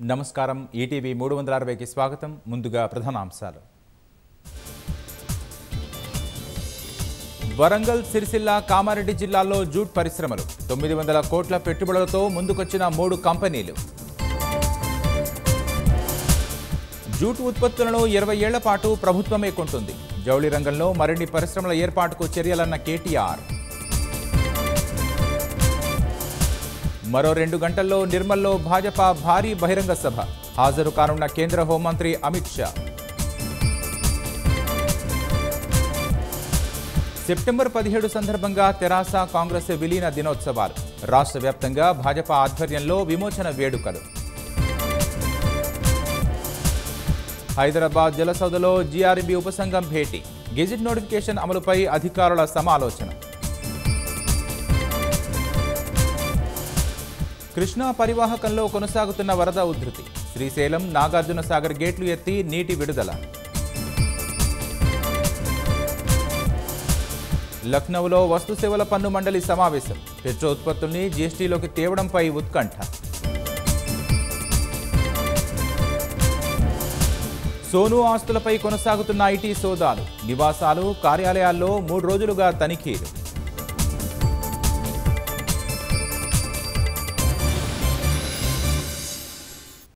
నమస్కారం ఈటీవీ 360కి స్వాగతం. ముందుగా ప్రధానాంశాలు. వరంగల్, సిరిసిల్ల, కామారెడ్డి జిల్లాల్లో జూట్ పరిశ్రమలు 900 కోట్ల పెట్టుబడులతో ముందుకొచ్చిన 3 కంపెనీలు. జూట్ ఉత్పత్తులను 20 ఏళ్ల పాటు ప్రభుత్వమే కొంటుంది. జౌళి రంగంలో మరిన్ని పరిశ్రమల ఏర్పాటుకు చర్యలన్న కేటీఆర్. మరో 2 గంటల్లో నిర్మల్లో భాజపా భారీ బహిరంగ సభ. హాజరు కానున్న కేంద్ర హోంమంత్రి అమిత్ షా. సెప్టెంబర్ 17 సందర్భంగా తెరాస, కాంగ్రెస్ విలీన దినోత్సవాలు. రాష్ట్ర వ్యాప్తంగా భాజపా ఆధ్వర్యంలో విమోచన వేడుకలు. హైదరాబాద్ జలసౌధలో జీఆర్బీ ఉపసంఘం భేటీ. గెజిట్ నోటిఫికేషన్ అమలుపై అధికారుల సమాలోచన. కృష్ణా పరివాహకంలో కొనసాగుతున్న వరద ఉధృతి. శ్రీశైలం, నాగార్జున సాగర్ గేట్లు ఎత్తి నీటి విడుదల. లక్నోలో వస్తు సేవల పన్ను మండలి సమావేశం. పెట్రో ఉత్పత్తుల్ని జీఎస్టీలోకి తేవడంపై ఉత్కంఠ. సోను ఆస్తులపై కొనసాగుతున్న ఐటీ సోదాలు. నివాసాలు, కార్యాలయాల్లో 3 రోజులుగా తనిఖీలు.